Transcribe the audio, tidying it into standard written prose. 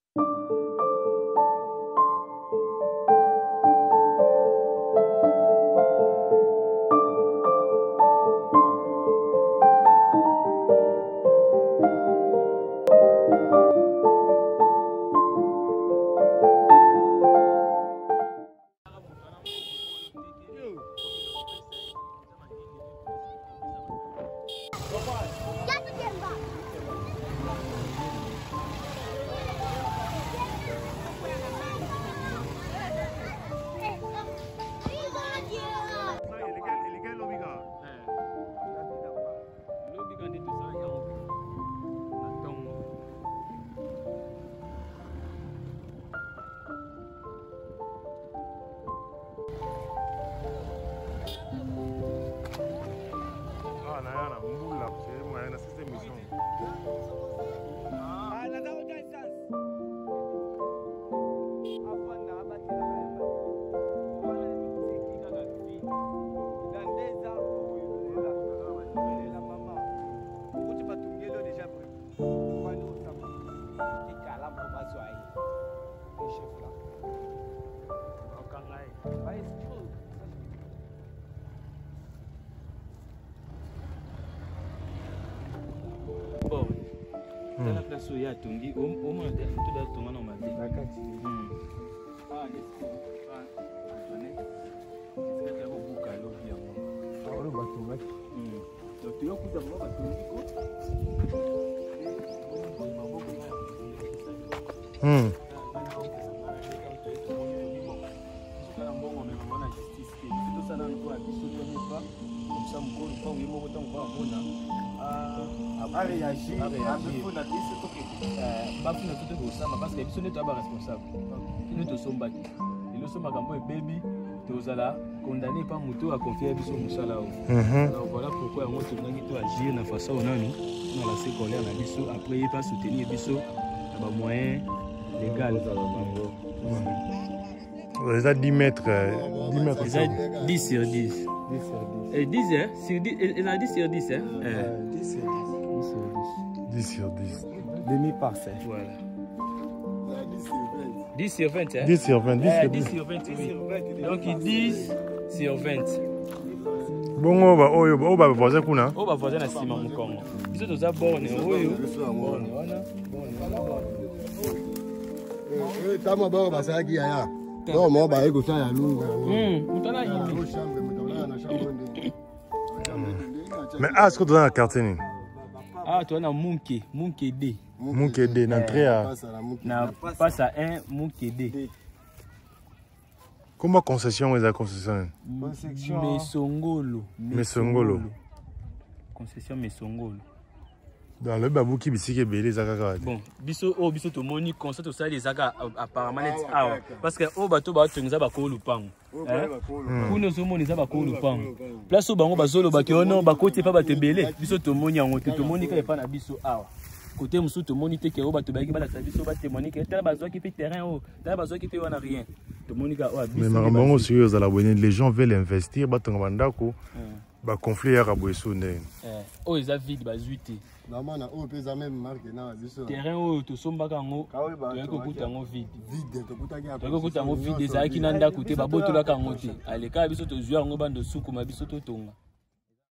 La place où il y a Tungi, au moins tout doit tomber dans ma vie. Parce que nous sommes responsables. Nous sommes nous sommes baby, nous sommes condamnés par Mouto à confier à Bissot. Alors voilà pourquoi on doit agir de façon où nous avons laissé coller à Bissot. Après, il va soutenir Bissot à moyen légal. Vous avez 10 mètres. 10 sur 10. Et 10 sur 10. Il a 10 sur 10. 10 sur 10. Demi-parfait. Voilà. 10 sur 20. 10 sur 20. 10 sur 20. Donc 10 sur 20. Bon, on va voir ça. On va voir ça dans Simon Congo. Ils sont tous bornes. Mais est-ce que tu as un quartier? Ah, tu as un Munke D. Munke D, l'entrée à. Passe à 1 Munke D. Comment concession est la concession? Mesongolo. Mesongolo. Concession Mesongolo. Dans le babou qui bisque belé zaka. Bon, biso to moni concert to ça les zaka apparemment net awa parce que o bato ba to ngza ba ko lupango. Kuno so moni za ba ko lupango. Place o bango bazolo ba ke ono ba ko te pa ba tebele biso to moni yango to moni ka pa na biso awa. Côté musu to moni te ke o bato ba ki ba la biso ba témoigner que tel bazo qui fait terrain o tel bazo qui fait on a rien. To moni ka o biso. Mais mamango sérieux à la bonne les gens veulent investir ba to ngandako ba conflit ya raboeso ndene. O eza vide ba zuite. Terrain où tu sommes bakango, tu as écouté en vide. Tu as écouté en vide, des aïkinanda côté baboto la kangote. Allez, quand biso to jouer en bande de soukuma biso to tonga.